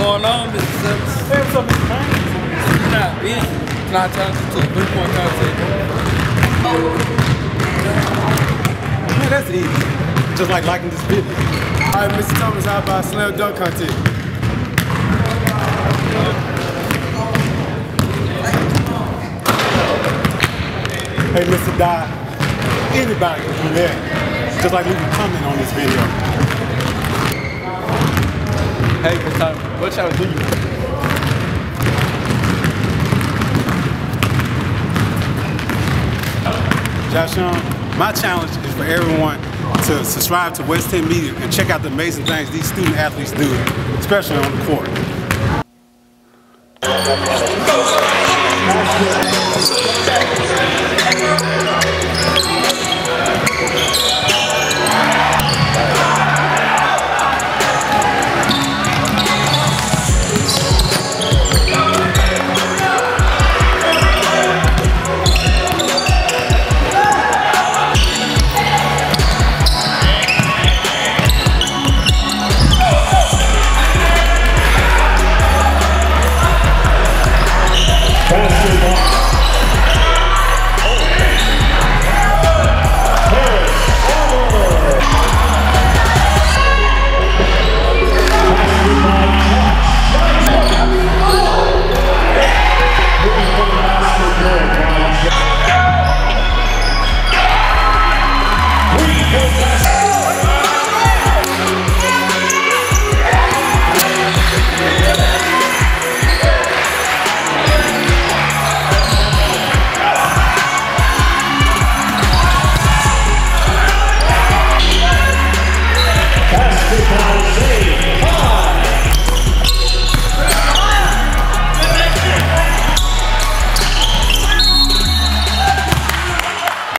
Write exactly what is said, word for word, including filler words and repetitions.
going on, Mister Simmons? Hey, what's up, Mister Payne? You're not busy. Can I challenge you to a three-point contest? Man, that's easy. Just like liking this video. All right, Mister Thomas, how about a slam dunk contest? Hey, Mister Dye, anybody can do that. Just like leaving a comment on this video. Hey, Mister Thomas, what y'all do? Josh Young, my challenge is for everyone to subscribe to West ten Media and check out the amazing things these student athletes do, especially on the court.